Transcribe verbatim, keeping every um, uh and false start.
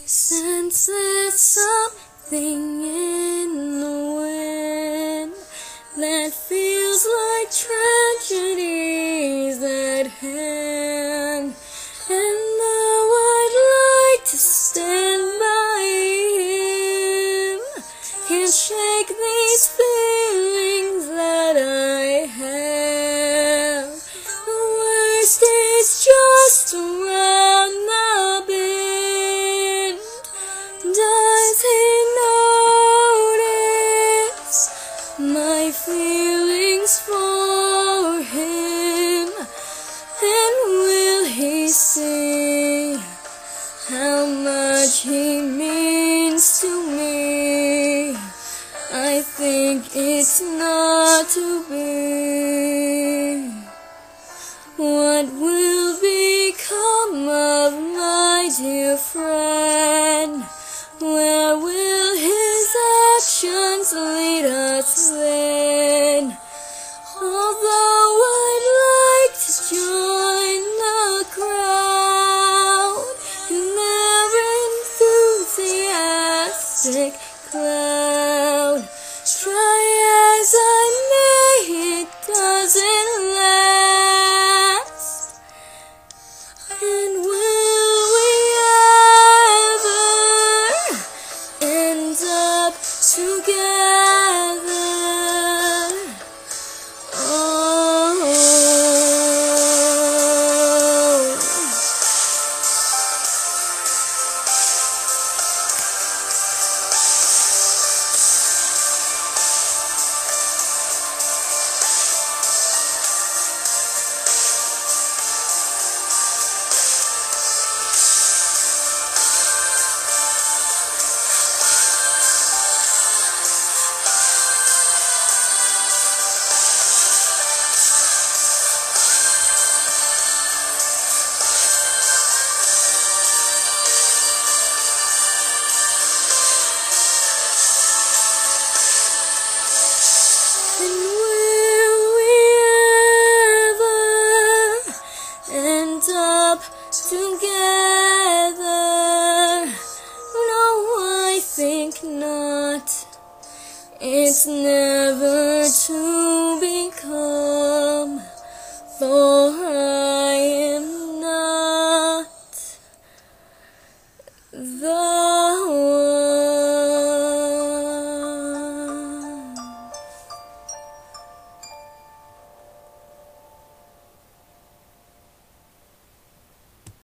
Senses something in the wind that feels like tragedies at hand, and though I'd like to stand by him, can't shake these feelings that I have. The worst is just around the bend. Does he notice my feelings for him? And will he see how much he means to me? I think it's not to be. What will become of my dear friend? Where will his actions lead us then?